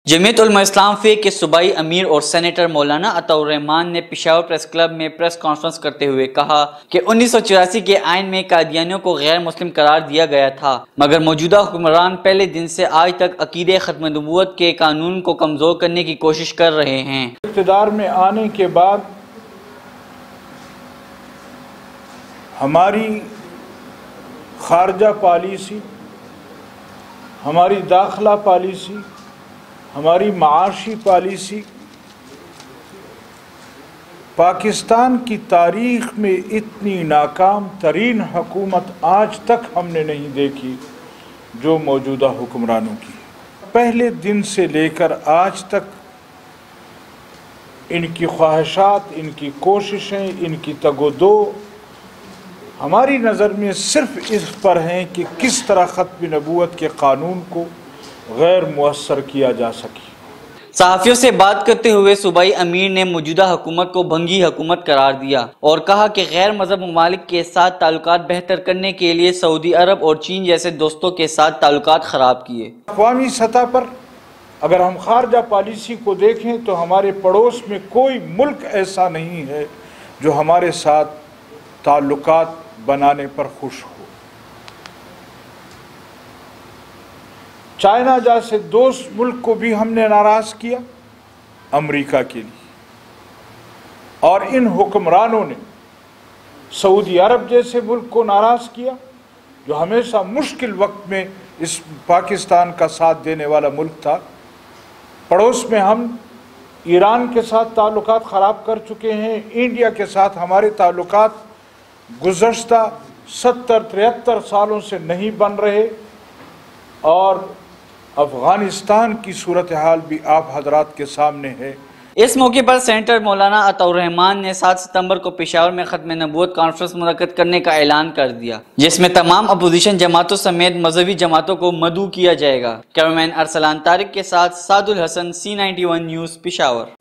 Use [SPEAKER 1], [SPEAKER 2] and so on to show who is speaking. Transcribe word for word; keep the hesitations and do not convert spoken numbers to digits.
[SPEAKER 1] جمعیت علماء اسلام فے کے صوبائی امیر اور سینیٹر مولانا عطا الرحمان نے پشاور پریس کلب میں پریس کانفرنس کرتے ہوئے کہا کہ انیس سو چوراسی کے آئین میں قادیانیوں کو غیر مسلم قرار دیا گیا تھا، مگر موجودہ حکمران پہلے دن سے آج تک عقیدے ختم نبوت کے قانون کو کمزور کرنے کی کوشش کر رہے ہیں۔
[SPEAKER 2] اقتدار میں آنے کے بعد ہماری خارجہ پالیسی، ہماری داخلہ پالیسی، ہماری معاشی پالیسی پاکستان کی تاریخ میں اتنی ناکام ترین حکومت آج تک ہم نے نہیں دیکھی جو موجودہ حکمرانوں کی۔ پہلے دن سے لے کر آج تک ان کی خواہشات، ان کی کوششیں، ان کی تگ و دو ہماری نظر میں صرف اس پر ہیں کہ کس طرح ختم نبوت کے قانون کو غیر مؤثر کیا جا سکے۔
[SPEAKER 1] صحافیوں سے بات کرتے ہوئے صوبائی امیر نے موجودہ حکومت کو بھنگی حکومت قرار دیا اور کہا کہ غیر مذہب ممالک کے ساتھ تعلقات بہتر کرنے کے لیے سعودی عرب اور چین جیسے دوستوں کے ساتھ تعلقات خراب کیے۔
[SPEAKER 2] اقوامی سطح پر اگر ہم خارجہ پالیسی کو دیکھیں تو ہمارے پڑوس میں کوئی ملک ایسا نہیں ہے جو ہمارے ساتھ تعلقات بنانے پر خوش ہو۔ چائنا جیسے دوست ملک کو بھی ہم نے ناراض کیا، امریکہ کے لیے، اور ان حکمرانوں نے سعودی عرب جیسے ملک کو ناراض کیا جو ہمیشہ مشکل وقت میں اس پاکستان کا ساتھ دینے والا ملک تھا۔ پڑوس میں ہم ایران کے ساتھ تعلقات خراب کر چکے ہیں، انڈیا کے ساتھ ہمارے تعلقات گزشتہ ستر تریہتر سالوں سے نہیں بن رہے، اور افغانستان کی صورتحال بھی آپ حضرات کے سامنے ہے۔
[SPEAKER 1] اس موقع پر سینیٹر مولانا عطا الرحمان نے سات ستمبر کو پشاور میں ختم نبوت کانفرنس منعقد کرنے کا اعلان کر دیا، جس میں تمام اپوزیشن جماعتوں سمیت مذہبی جماعتوں کو مدعو کیا جائے گا۔ کیمرامین ارسلان طارق کے ساتھ Saad ul-Hasan, C ninety one news, Peshawar.